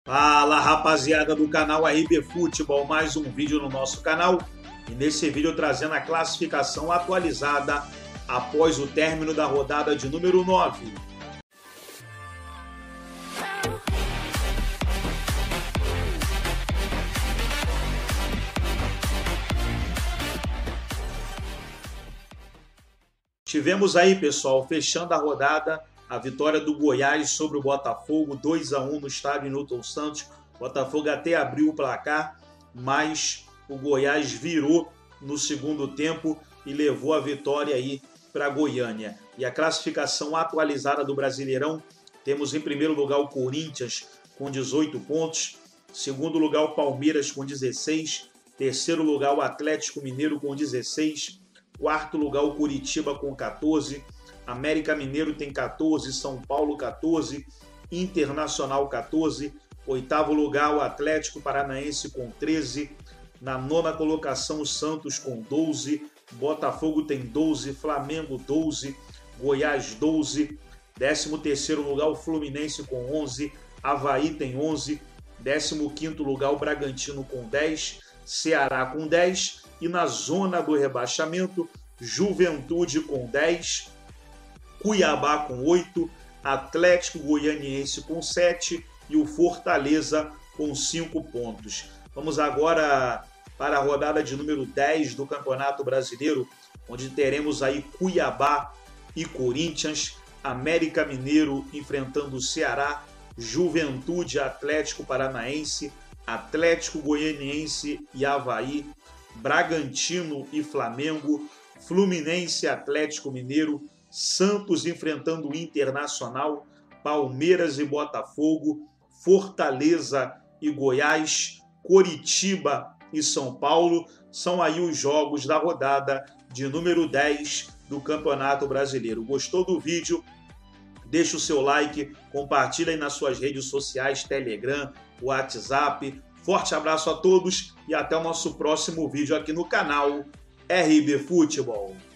Fala, rapaziada do canal RB Futebol, mais um vídeo no nosso canal e nesse vídeo trazendo a classificação atualizada após o término da rodada de número 9. Tivemos aí, pessoal, fechando a rodada, a vitória do Goiás sobre o Botafogo, 2-1 no estádio Newton Santos. O Botafogo até abriu o placar, mas o Goiás virou no segundo tempo e levou a vitória aí para Goiânia. E a classificação atualizada do Brasileirão, temos em primeiro lugar o Corinthians com 18 pontos, segundo lugar o Palmeiras com 16, terceiro lugar o Atlético Mineiro com 16, quarto lugar o Curitiba com 14, América Mineiro tem 14, São Paulo 14, Internacional 14, oitavo lugar o Atlético Paranaense com 13, na nona colocação o Santos com 12, Botafogo tem 12, Flamengo 12, Goiás 12, 13º lugar o Fluminense com 11, Avaí tem 11, 15º lugar o Bragantino com 10, Ceará com 10 e na zona do rebaixamento Juventude com 10, Cuiabá com 8, Atlético Goianiense com 7 e o Fortaleza com 5 pontos. Vamos agora para a rodada de número 10 do Campeonato Brasileiro, onde teremos aí Cuiabá e Corinthians, América Mineiro enfrentando o Ceará, Juventude, Atlético Paranaense, Atlético Goianiense e Avaí, Bragantino e Flamengo, Fluminense e Atlético Mineiro, Santos enfrentando o Internacional, Palmeiras e Botafogo, Fortaleza e Goiás, Coritiba e São Paulo. São aí os jogos da rodada de número 10 do Campeonato Brasileiro. Gostou do vídeo? Deixa o seu like, compartilha aí nas suas redes sociais, Telegram, WhatsApp. Forte abraço a todos e até o nosso próximo vídeo aqui no canal RB Futebol.